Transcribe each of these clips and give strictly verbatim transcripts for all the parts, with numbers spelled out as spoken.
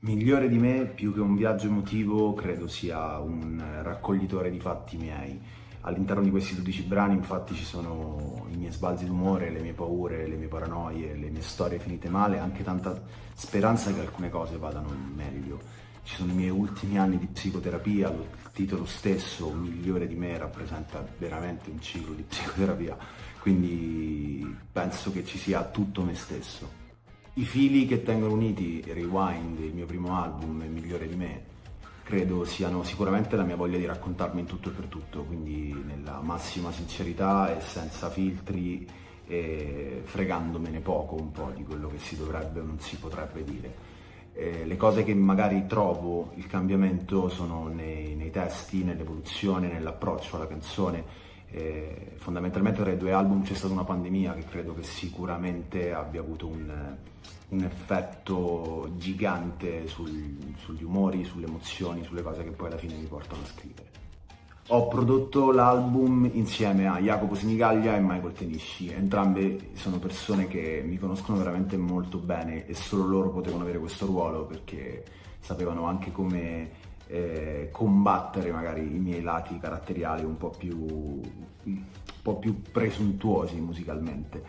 Migliore di me, più che un viaggio emotivo, credo sia un raccoglitore di fatti miei. All'interno di questi dodici brani, infatti, ci sono i miei sbalzi d'umore, le mie paure, le mie paranoie, le mie storie finite male, anche tanta speranza che alcune cose vadano meglio. Ci sono i miei ultimi anni di psicoterapia, il titolo stesso, Migliore di me, rappresenta veramente un ciclo di psicoterapia, quindi penso che ci sia tutto me stesso. I fili che tengono uniti Rewind, il mio primo album, e Migliore di me, credo siano sicuramente la mia voglia di raccontarmi in tutto e per tutto, quindi nella massima sincerità e senza filtri e fregandomene poco un po' di quello che si dovrebbe o non si potrebbe dire. Eh, le cose che magari trovo il cambiamento sono nei, nei testi, nell'evoluzione, nell'approccio alla canzone. Eh, fondamentalmente tra i due album c'è stata una pandemia che credo che sicuramente abbia avuto un, un effetto gigante sul, sugli umori, sulle emozioni, sulle cose che poi alla fine mi portano a scrivere. Ho prodotto l'album insieme a Jacopo Sinigaglia e Michael Tenisci, entrambe sono persone che mi conoscono veramente molto bene e solo loro potevano avere questo ruolo perché sapevano anche come Eh, combattere magari i miei lati caratteriali un po' più, un po' più presuntuosi musicalmente.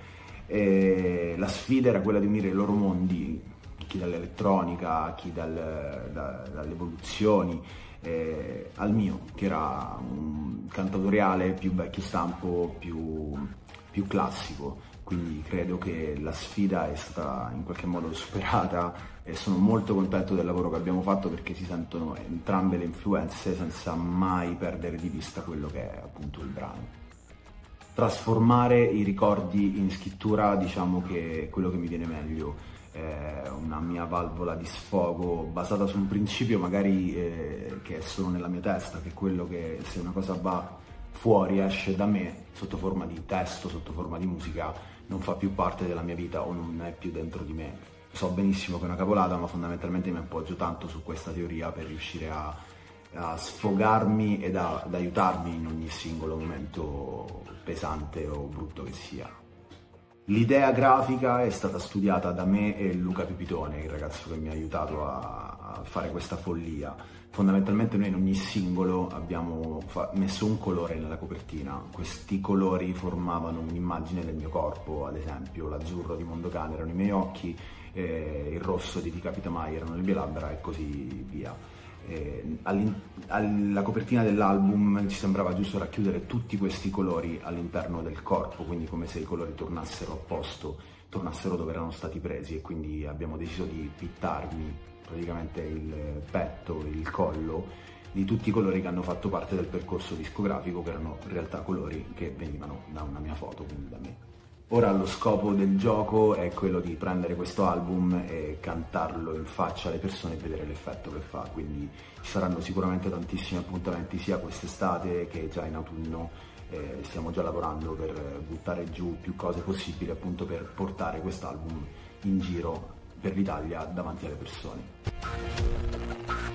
E la sfida era quella di unire i loro mondi, chi dall'elettronica, chi dal, da, dalle evoluzioni, eh, al mio, che era un cantautoriale più vecchio stampo, più, più classico. Quindi credo che la sfida è stata in qualche modo superata e sono molto contento del lavoro che abbiamo fatto perché si sentono entrambe le influenze senza mai perdere di vista quello che è appunto il brano. Trasformare i ricordi in scrittura, diciamo che è quello che mi viene meglio, è una mia valvola di sfogo basata su un principio magari eh, che è solo nella mia testa, che è quello che se una cosa va fuori, esce da me sotto forma di testo, sotto forma di musica, non fa più parte della mia vita o non è più dentro di me. So benissimo che è una cavolata, ma fondamentalmente mi appoggio tanto su questa teoria per riuscire a, a sfogarmi ed a, ad aiutarmi in ogni singolo momento pesante o brutto che sia. L'idea grafica è stata studiata da me e Luca Pipitone, il ragazzo che mi ha aiutato a, a fare questa follia. Fondamentalmente noi in ogni singolo abbiamo messo un colore nella copertina. Questi colori formavano un'immagine del mio corpo, ad esempio l'azzurro di Mondokane erano i miei occhi, eh, il rosso di Ti capita mai erano le mie labbra e così via. Eh, alla copertina dell'album ci sembrava giusto racchiudere tutti questi colori all'interno del corpo, quindi come se i colori tornassero a posto, tornassero dove erano stati presi, e quindi abbiamo deciso di pittarmi praticamente il petto, il collo, di tutti i colori che hanno fatto parte del percorso discografico, che erano in realtà colori che venivano da una mia foto, quindi da me. Ora lo scopo del gioco è quello di prendere questo album e cantarlo in faccia alle persone e vedere l'effetto che fa, quindi ci saranno sicuramente tantissimi appuntamenti sia quest'estate che già in autunno. Eh, stiamo già lavorando per buttare giù più cose possibili, appunto per portare quest'album in giro per l'Italia davanti alle persone.